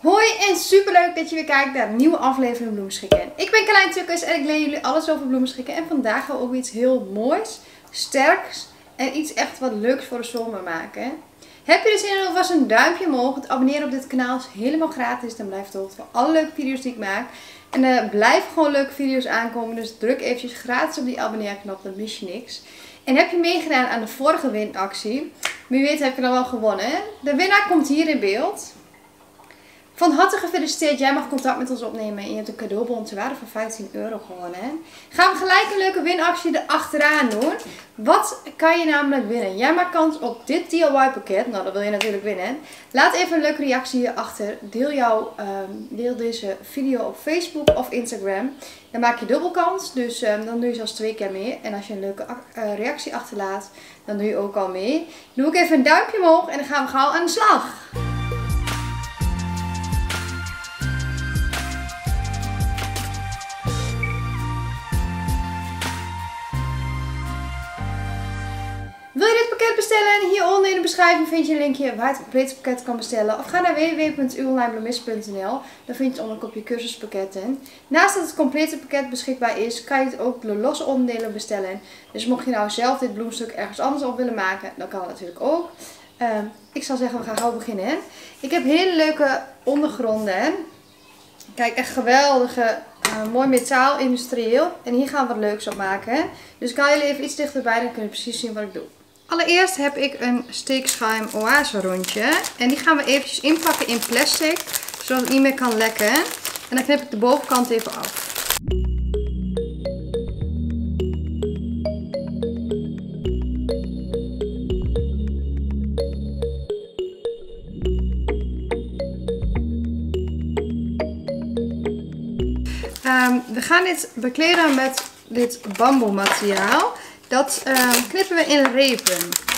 Hoi en superleuk dat je weer kijkt naar een nieuwe aflevering Bloemenschikken. Ik ben Carlijn Tukkers en ik leer jullie alles over bloemenschikken. En vandaag gaan we ook iets heel moois, sterks en iets echt wat leuks voor de zomer maken. Heb je er zin in, alvast een duimpje omhoog. Het abonneren op dit kanaal is helemaal gratis. Dan blijf je op de hoogte van alle leuke video's die ik maak. En er blijven gewoon leuke video's aankomen. Dus druk eventjes gratis op die abonneerknop, dan mis je niks. En heb je meegedaan aan de vorige winactie? Wie weet heb je dan wel gewonnen. Hè? De winnaar komt hier in beeld. Van harte gefeliciteerd, jij mag contact met ons opnemen en je hebt een cadeaubon ter waarde van 15 euro gewonnen. Hè? Gaan we gelijk een leuke winactie erachteraan doen. Wat kan je namelijk winnen? Jij maakt kans op dit DIY pakket. Nou, dat wil je natuurlijk winnen. Laat even een leuke reactie hierachter. Deel deze video op Facebook of Instagram. Dan maak je dubbel kans, dus dan doe je zelfs 2 keer mee. En als je een leuke reactie achterlaat, dan doe je ook al mee. Doe ik even een duimpje omhoog en dan gaan we gauw aan de slag. Wil je dit pakket bestellen? Hieronder in de beschrijving vind je een linkje waar je het complete pakket kan bestellen. Of ga naar www.uonlinebloemist.nl. Daar vind je het onder een kopje cursuspakketten. Naast dat het complete pakket beschikbaar is, kan je het ook de losse onderdelen bestellen. Dus mocht je nou zelf dit bloemstuk ergens anders op willen maken, dan kan het natuurlijk ook. Ik zal zeggen, we gaan gauw beginnen. Hè? Ik heb hele leuke ondergronden. Kijk, echt geweldige, mooi metaal, industrieel. En hier gaan we wat leuks op maken. Hè? Dus ik haal jullie even iets dichterbij, dan kun je precies zien wat ik doe. Allereerst heb ik een steekschuim oase rondje. En die gaan we eventjes inpakken in plastic, zodat het niet meer kan lekken. En dan knip ik de bovenkant even af. We gaan dit bekleden met dit bamboe materiaal. Dat knippen we in repen.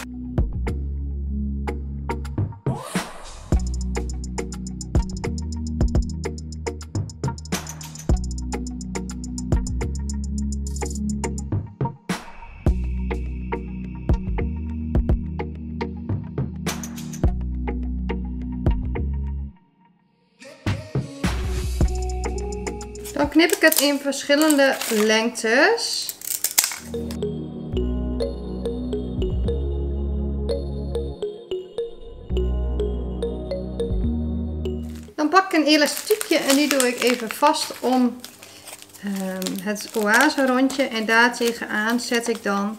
Dan knip ik het in verschillende lengtes. Dan pak ik een elastiekje en die doe ik even vast om het oase rondje. En daar tegenaan zet ik dan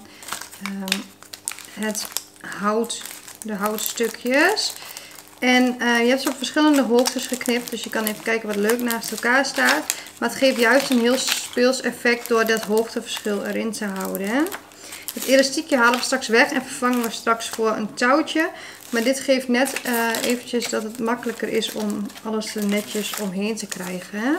de houtstukjes. En je hebt ze op verschillende hoogtes geknipt, dus je kan even kijken wat leuk naast elkaar staat. Maar het geeft juist een heel speels effect door dat hoogteverschil erin te houden. Hè? Het elastiekje halen we straks weg en vervangen we straks voor een touwtje. Maar dit geeft net eventjes dat het makkelijker is om alles er netjes omheen te krijgen. Hè?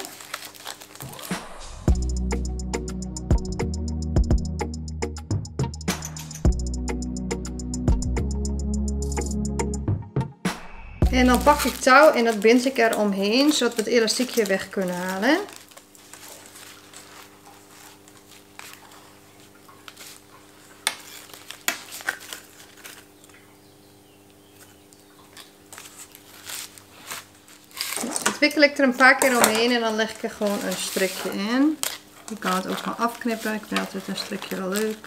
En dan pak ik touw en dat bind ik er omheen, zodat we het elastiekje weg kunnen halen. Dat wikkel ik er een paar keer omheen en dan leg ik er gewoon een strikje in. Je kan het ook gewoon afknippen, ik vind altijd een strikje wel leuk.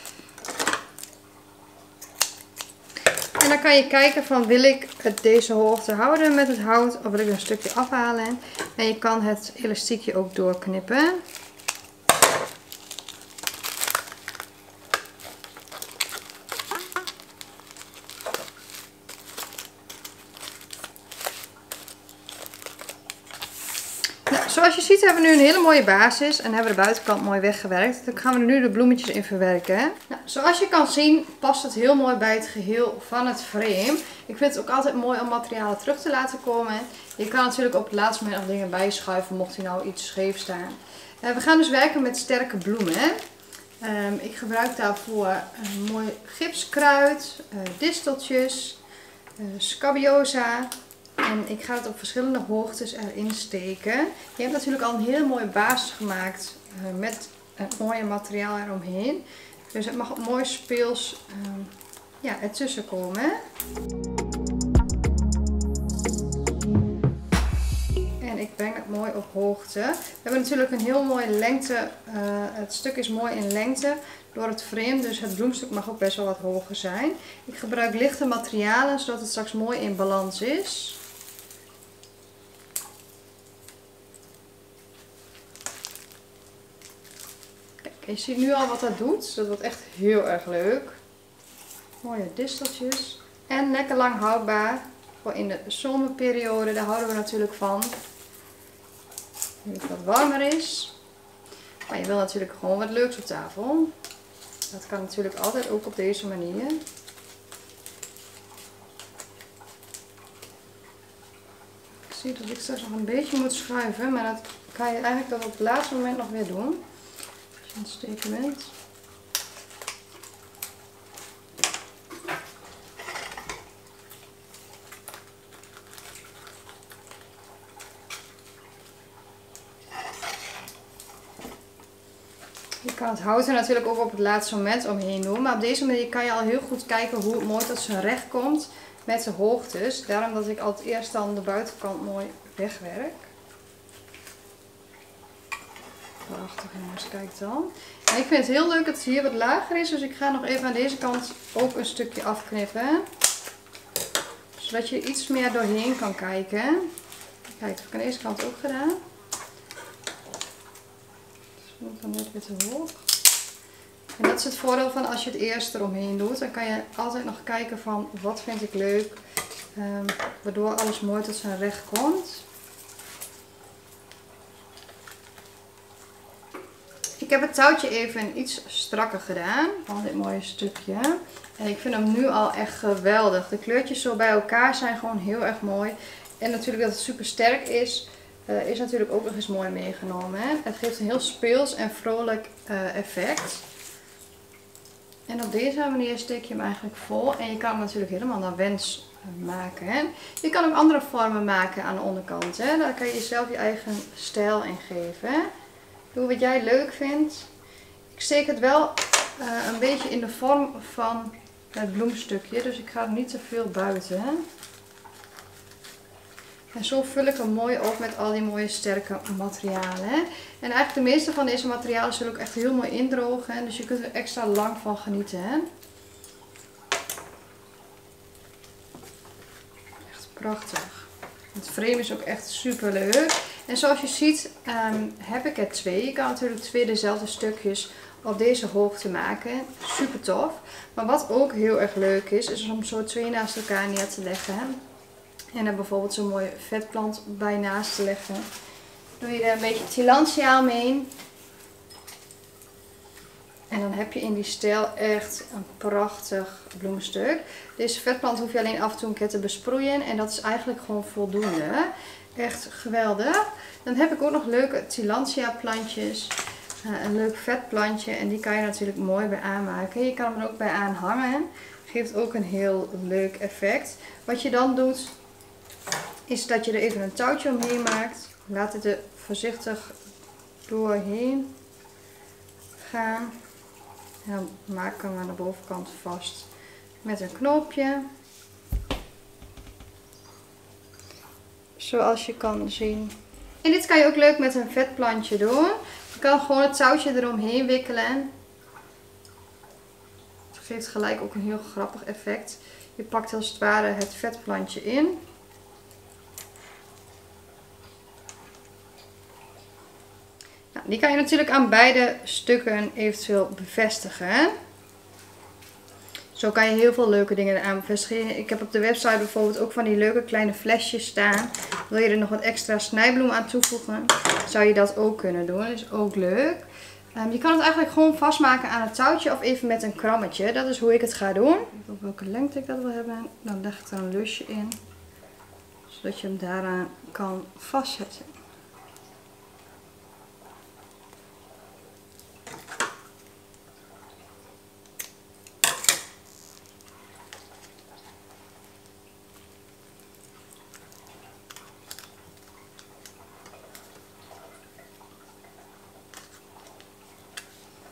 En dan kan je kijken van, wil ik het deze hoogte houden met het hout of wil ik een stukje afhalen. En je kan het elastiekje ook doorknippen. Nou, zoals je ziet hebben we nu een hele mooie basis en hebben we de buitenkant mooi weggewerkt. Dan gaan we er nu de bloemetjes in verwerken. Nou, zoals je kan zien past het heel mooi bij het geheel van het frame. Ik vind het ook altijd mooi om materialen terug te laten komen. Je kan natuurlijk op het laatste moment nog dingen bijschuiven mocht hij nou iets scheef staan. We gaan dus werken met sterke bloemen. Ik gebruik daarvoor een mooi gipskruid, disteltjes, scabiosa. En ik ga het op verschillende hoogtes erin steken. Je hebt natuurlijk al een hele mooie basis gemaakt met een mooie materiaal eromheen. Dus het mag mooi speels ertussen komen. brengt het mooi op hoogte. We hebben natuurlijk een heel mooie lengte. Het stuk is mooi in lengte door het frame. Dus het bloemstuk mag ook best wel wat hoger zijn. Ik gebruik lichte materialen zodat het straks mooi in balans is. Kijk, je ziet nu al wat dat doet. Dat wordt echt heel erg leuk. Mooie disteltjes. En lekker lang houdbaar. Voor in de zomerperiode. Daar houden we natuurlijk van. Nu het wat warmer is. Maar je wil natuurlijk gewoon wat leuks op tafel. Dat kan natuurlijk altijd ook op deze manier. Ik zie dat ik straks nog een beetje moet schuiven. Maar dat kan je eigenlijk dat op het laatste moment nog weer doen. Als je aan het steken bent. Je kan het hout er natuurlijk ook op het laatste moment omheen doen. Maar op deze manier kan je al heel goed kijken hoe het mooi tot zijn recht komt met de hoogtes. Daarom dat ik altijd eerst dan de buitenkant mooi wegwerk. Prachtig jongens, kijk dan. En ik vind het heel leuk dat het hier wat lager is. Dus ik ga nog even aan deze kant ook een stukje afknippen. Zodat je iets meer doorheen kan kijken. Kijk, dat heb ik aan deze kant ook gedaan. Dan net weer te hoog. En dat is het voordeel van als je het eerst eromheen doet. Dan kan je altijd nog kijken van wat vind ik leuk. Waardoor alles mooi tot zijn recht komt. Ik heb het touwtje even iets strakker gedaan. Van dit mooie stukje. En ik vind hem nu al echt geweldig. De kleurtjes zo bij elkaar zijn gewoon heel erg mooi. En natuurlijk dat het super sterk is. Is natuurlijk ook nog eens mooi meegenomen. Hè? Het geeft een heel speels en vrolijk effect. En op deze manier steek je hem eigenlijk vol. En je kan hem natuurlijk helemaal naar wens maken. Hè? Je kan ook andere vormen maken aan de onderkant. Hè? Daar kan je zelf je eigen stijl in geven. Hè? Doe wat jij leuk vindt. Ik steek het wel een beetje in de vorm van het bloemstukje. Dus ik ga er niet te veel buiten. Hè? En zo vul ik hem mooi op met al die mooie sterke materialen. Hè? En eigenlijk de meeste van deze materialen zullen ook echt heel mooi indrogen. Hè? Dus je kunt er extra lang van genieten. Hè? Echt prachtig. Het frame is ook echt super leuk. En zoals je ziet heb ik er twee. Je kan natuurlijk twee dezelfde stukjes op deze hoogte maken. Super tof. Maar wat ook heel erg leuk is om zo twee naast elkaar neer te leggen. Hè? En er bijvoorbeeld zo'n mooie vetplant bij naast te leggen. Doe je er een beetje tillandsia omheen. En dan heb je in die stijl echt een prachtig bloemstuk. Deze vetplant hoef je alleen af en toe een keer te besproeien. En dat is eigenlijk gewoon voldoende. Echt geweldig. Dan heb ik ook nog leuke tillandsia plantjes. Een leuk vetplantje. En die kan je natuurlijk mooi bij aanmaken. Je kan hem er ook bij aanhangen. Geeft ook een heel leuk effect. Wat je dan doet, is dat je er even een touwtje omheen maakt. Laat het er voorzichtig doorheen gaan. En dan maak ik hem aan de bovenkant vast met een knoopje. Zoals je kan zien. En dit kan je ook leuk met een vetplantje doen. Je kan gewoon het touwtje eromheen wikkelen. Het geeft gelijk ook een heel grappig effect. Je pakt als het ware het vetplantje in. Nou, die kan je natuurlijk aan beide stukken eventueel bevestigen. Zo kan je heel veel leuke dingen eraan bevestigen. Ik heb op de website bijvoorbeeld ook van die leuke kleine flesjes staan. Wil je er nog wat extra snijbloem aan toevoegen, zou je dat ook kunnen doen. Dat is ook leuk. Je kan het eigenlijk gewoon vastmaken aan het touwtje of even met een krammetje. Dat is hoe ik het ga doen. Op welke lengte ik dat wil hebben. Dan leg ik er een lusje in. Zodat je hem daaraan kan vastzetten.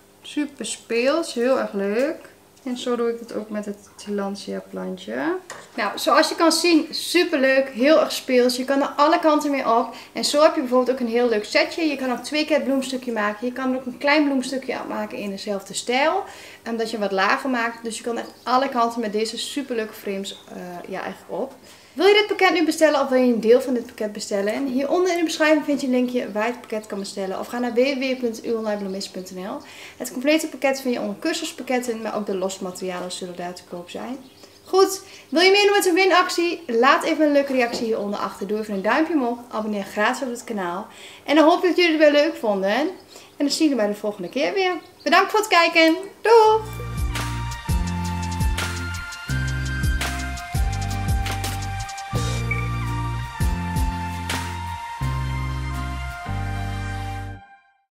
Super speels, heel erg leuk. En zo doe ik het ook met het tillandsia plantje. Nou, zoals je kan zien, super leuk, heel erg speels. Je kan er alle kanten mee op. En zo heb je bijvoorbeeld ook een heel leuk setje. Je kan ook 2 keer het bloemstukje maken. Je kan er ook een klein bloemstukje maken in dezelfde stijl. Dat je wat lager maakt. Dus je kan echt alle kanten met deze super leuke frames eigenlijk op. Wil je dit pakket nu bestellen of wil je een deel van dit pakket bestellen? En hieronder in de beschrijving vind je een linkje waar je het pakket kan bestellen. Of ga naar www.uonlinebloemist.nl. Het complete pakket vind je onder cursuspakketten, maar ook de losse materialen zullen daar te koop zijn. Goed, wil je meedoen met de winactie? Laat even een leuke reactie hieronder achter. Doe even een duimpje omhoog. Abonneer gratis op het kanaal. En dan hoop ik dat jullie het weer leuk vonden. En dan zien we bij de volgende keer weer. Bedankt voor het kijken. Doei!